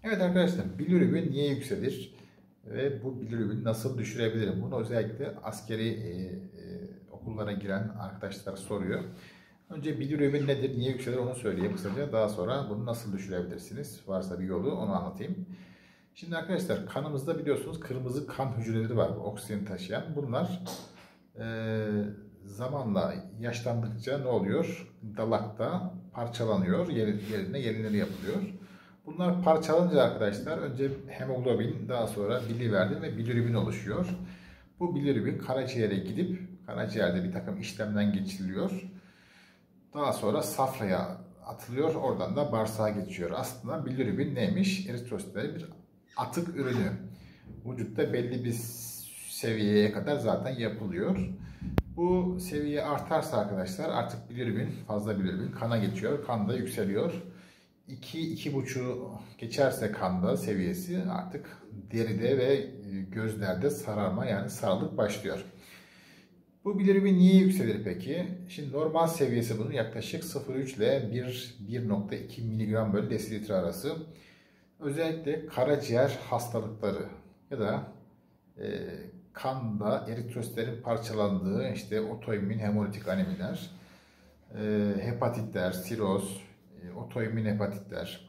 Evet arkadaşlar, bilirubin niye yükselir ve bu bilirubini nasıl düşürebilirim? Bunu özellikle askeri okullara giren arkadaşlar soruyor. Önce bilirubin nedir, niye yükselir onu söyleyeyim kısaca. Daha sonra bunu nasıl düşürebilirsiniz? Varsa bir yolu onu anlatayım. Şimdi arkadaşlar kanımızda biliyorsunuz kırmızı kan hücreleri var, oksijen taşıyan. Bunlar e, zamanla yaşlandıkça ne oluyor? Dalakta parçalanıyor, yerine yenileri yapılıyor. Bunlar parçalanınca arkadaşlar önce hemoglobin, daha sonra biliverdin ve bilirubin oluşuyor. Bu bilirubin karaciğere gidip karaciğerde bir takım işlemden geçiriliyor. Daha sonra safraya atılıyor. Oradan da bağırsağa geçiyor. Aslında bilirubin neymiş? Eritrositlerin bir atık ürünü. Vücutta belli bir seviyeye kadar zaten yapılıyor. Bu seviye artarsa arkadaşlar artık bilirubin, fazla bilirubin kana geçiyor. Kan da yükseliyor. 2-2,5 geçerse kanda seviyesi artık deride ve gözlerde sararma, yani sarılık başlıyor. Bu bilirubin niye yükselir peki? Şimdi normal seviyesi bunun yaklaşık 0,3 ile 1,2 mg bölü desilitre arası. Özellikle karaciğer hastalıkları ya da kanda eritrositlerin parçalandığı işte otoimmün hemolitik anemiler, hepatitler, siroz, otoimmün hepatitler,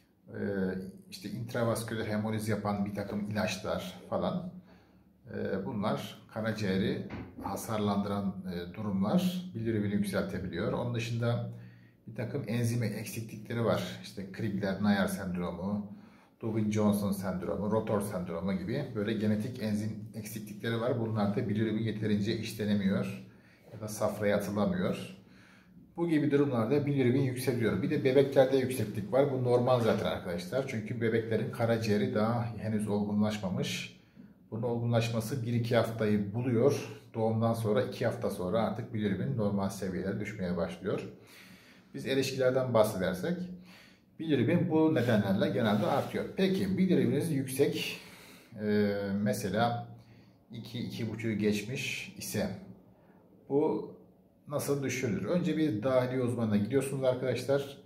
işte intravasküler hemoliz yapan bir takım ilaçlar falan. Bunlar karaciğeri hasarlandıran durumlar bilirubini yükseltebiliyor. Onun dışında bir takım enzim eksiklikleri var. İşte Crigler-Najjar sendromu, Dubin-Johnson sendromu, Rotor sendromu gibi böyle genetik enzim eksiklikleri var. Bunlar da bilirubin yeterince işlenemiyor ya da safraya atılamıyor. Bu gibi durumlarda bilirubin yükseliyor. Bir de bebeklerde yükseklik var. Bu normal zaten arkadaşlar. Çünkü bebeklerin karaciğeri daha henüz olgunlaşmamış. Bunun olgunlaşması 1-2 haftayı buluyor. Doğumdan sonra 2 hafta sonra artık bilirubin normal seviyelere düşmeye başlıyor. Biz erişkilerden bahsedersek bilirubin bu nedenlerle genelde artıyor. Peki bilirubiniz yüksek, mesela 2-2,5'u geçmiş ise bu nasıl düşürülür? Önce bir dahiliye uzmanına gidiyorsunuz arkadaşlar.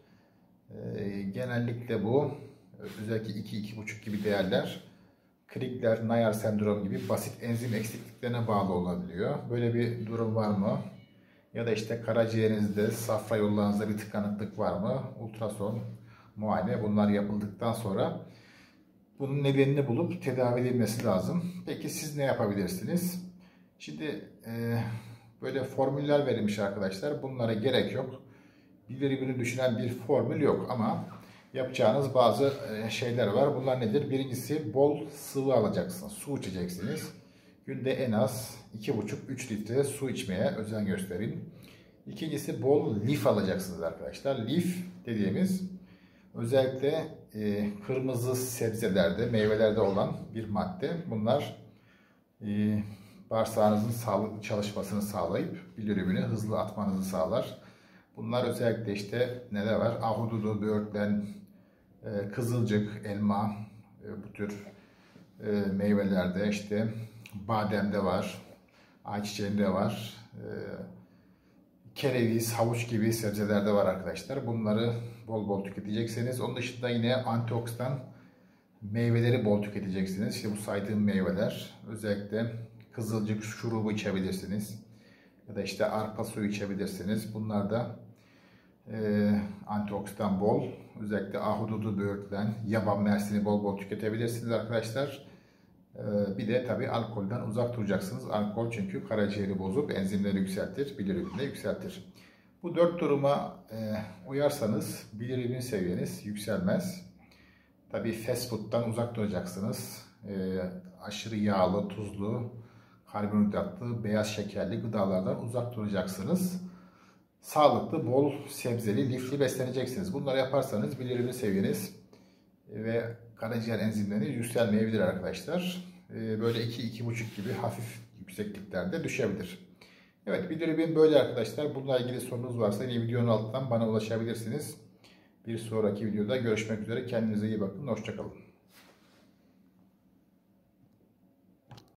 Genellikle bu özellikle 2-2,5 gibi değerler Crigler-Najjar sendromu gibi basit enzim eksikliklerine bağlı olabiliyor. Böyle bir durum var mı? Ya da işte karaciğerinizde, safra yollarınızda bir tıkanıklık var mı? Ultrason, muayene bunlar yapıldıktan sonra bunun nedenini bulup tedavi edilmesi lazım. Peki siz ne yapabilirsiniz? Şimdi böyle formüller verilmiş arkadaşlar. Bunlara gerek yok. Bilirubini düşünen bir formül yok ama yapacağınız bazı şeyler var. Bunlar nedir? Birincisi bol sıvı alacaksınız. Su içeceksiniz. Günde en az 2,5-3 litre su içmeye özen gösterin. İkincisi bol lif alacaksınız arkadaşlar. Lif dediğimiz özellikle kırmızı sebzelerde, meyvelerde olan bir madde. Bunlar bağırsağınızın sağlıklı çalışmasını sağlayıp bilirubini hızlı atmanızı sağlar. Bunlar özellikle işte neler var? Ahududu, böğürtlen, kızılcık, elma, bu tür meyvelerde işte bademde var, ayçiçeğinde var, kereviz, havuç gibi sebzelerde var arkadaşlar. Bunları bol bol tüketeceksiniz. Onun dışında yine antioksidan meyveleri bol tüketeceksiniz. İşte bu saydığım meyveler, özellikle kızılcık şurubu içebilirsiniz. Ya da işte arpa suyu içebilirsiniz. Bunlar da antioksidan bol. Özellikle ahududu, böğürtlen, yaban mersini bol bol tüketebilirsiniz arkadaşlar. Bir de tabii alkolden uzak duracaksınız. Alkol çünkü karaciğeri bozup enzimleri yükseltir, bilirubini de yükseltir. Bu 4 duruma uyarsanız bilirubin seviyeniz yükselmez. Tabii fast food'dan uzak duracaksınız. Aşırı yağlı, tuzlu, karbonhidratlı, beyaz şekerli gıdalardan uzak duracaksınız. Sağlıklı, bol sebzeli, lifli besleneceksiniz. Bunları yaparsanız bilirubin seviyeniz ve karaciğer enzimleriniz yükselmeyebilir arkadaşlar. Böyle 2-2,5 gibi hafif yüksekliklerde düşebilir. Evet, bilirubin böyle arkadaşlar. Bununla ilgili sorunuz varsa yine videonun altından bana ulaşabilirsiniz. Bir sonraki videoda görüşmek üzere. Kendinize iyi bakın. Hoşça kalın.